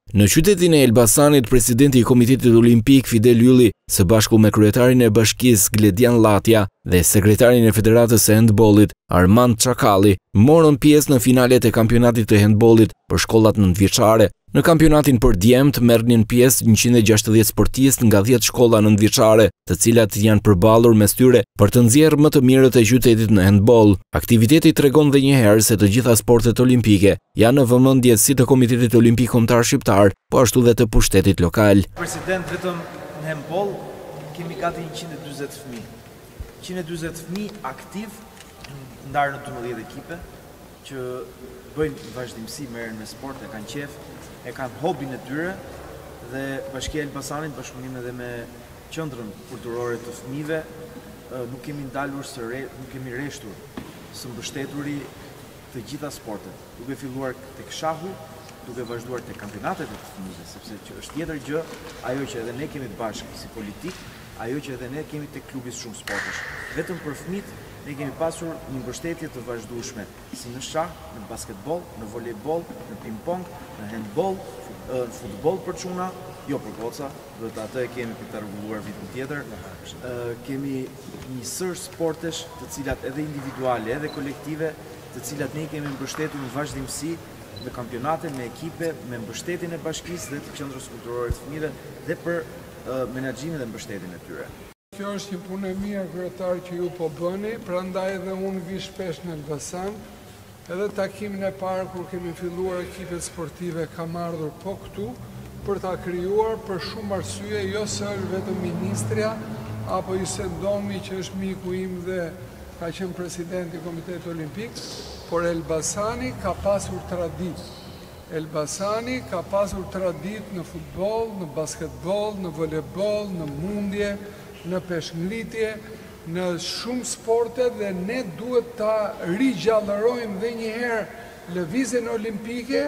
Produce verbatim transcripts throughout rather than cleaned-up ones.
Në qytetin e Elbasanit, presidenti i Komitetit Olimpik Fidel Ylli, së bashku me kryetarin e bashkisë Gledian Latja dhe sekretarin e Federatës së Handbollit Armand Çakalli, morën pjesë në finalet e kampionatit të handbollit për shkollat nëntëvjeçare. Në kampionatin për djemt merrnin pjesë njëqind e gjashtëdhjetë sportistë nga dhjetë shkolla nëntëvjeçare, të cilat janë përballur mes tyre për të nxjerrë më të mirët e qytetit në handboll. Aktiviteti tregon edhe një herë se të gjitha sportet olimpike janë në vëmendje si të Komitetit Olimpik Kombëtar Shqiptar, po ashtu dhe të pushtetit lokal. President, vetëm në handboll kemi gati njëqind e dyzet fëmijë. njëqind e dyzet fëmijë aktiv ndarë në dymbëdhjetë ekipe që bëjnë vazhdimsi, merren me sport, e kanë qef, e kanë hobin e tyre dhe Bashkia e Elbasanit bashkëpunim edhe me qendrën kulturore të fëmijëve nuk kemi ndalur së re, nuk kemi rreshtur së mbështeturi të gjitha sportet, duke filluar tek shahu, duke vazhduar tek kampionatet e të fëmijëve, sepse që është tjetër gjë ajo që edhe ne kemi bashkë si politik, ajo që edhe ne kemi tek klubi shumë sportesh. Vetëm për fëmijët ne kemi pasur një mbështetje të vazhdueshme, si në shah, në basketbol, në volejbol, në ping-pong, në handbol, në futboll për çuna, jo për goca, do të atë e kemi për të rregulluar vitin tjetër. Kemi një sër sportesh, të cilat edhe individuale, edhe kolektive, të cilat ne kemi mbështetur në vazhdimsi në kampionate, me ekipe, me mbështetjen e bashkisë dhe të qendrës kulturore të fëmijëve dhe për menaxhimin dhe mbështetjen e tyre. Kjo është një punë e mirë kryetar që ju po bëni, prandaj edhe unë vi shpesh në Elbasan, edhe takimin e parë kur kemi filluar ekipet sportive kam ardhur po këtu për ta krijuar për shumë arsye, jo se është vetëm ministrja apo i Sendomi që është miku im dhe ka qenë presidenti i Komitetit Olimpik, por Elbasani ka pasur traditë. Elbasani ka pasur traditë në futboll, në basketbol, në volejbol, në mundje, në peshngritje, në shumë sporte dhe ne duhet ta rigjallërojmë dhe njëherë lëvizjen olimpike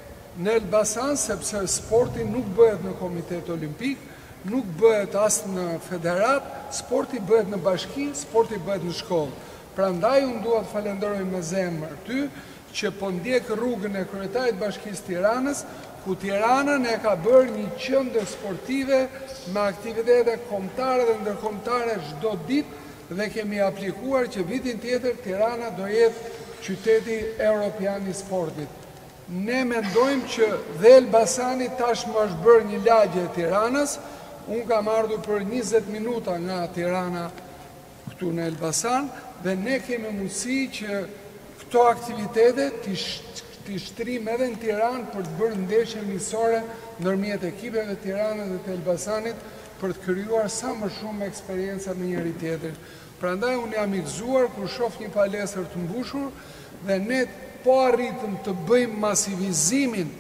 në Elbasan, sepse sporti nuk bëhet në Komitet Olimpik, nuk bëhet as në federat, sporti bëhet në bashki, sporti bëhet në shkollë. Prandaj unë dua të falenderoj me zemër ty që po ndjek rrugën e kryetarit Bashkisë Tiranës, ku Tiranën e ka bërë një qendër sportive me aktivitete kombëtare dhe ndërkombëtare çdo ditë dhe kemi aplikuar që vitin tjetër Tirana do jetë qyteti europian i sportit. Ne mendojmë që dhe Elbasani tashmë është bërë një lagje e Tiranës. Unë kam ardhur për njëzet minuta nga Tirana këtu në Elbasan dhe ne kemi mundësi që këto aktivitete t'i shtrim edhe në Tiranë për të bërë ndeshje miqësore ndërmjet ekipeve të Tiranës dhe të Elbasanit për të krijuar sa më shumë eksperjenca me njëri tjetrin. Prandaj unë jam i gëzuar kur shoh një palestër të mbushur dhe ne po arritëm të bëjmë masivizimin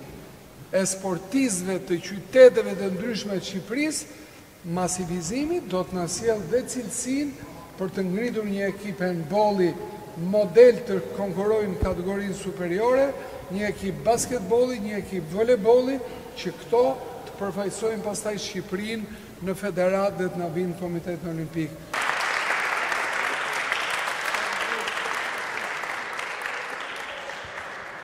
e sportistëve të qyteteve të ndryshme të Shqipërisë. Masivizimi do të na sjellë dhe cilësinë për të ngritur një ekip handbolli model të konkurojnë në kategorinë superiore, një ekip basketbolli, një ekip volejbolli, që këto të përfaqësojnë pastaj Shqipërinë në federat dhe të na vinë Komitetin Olimpik.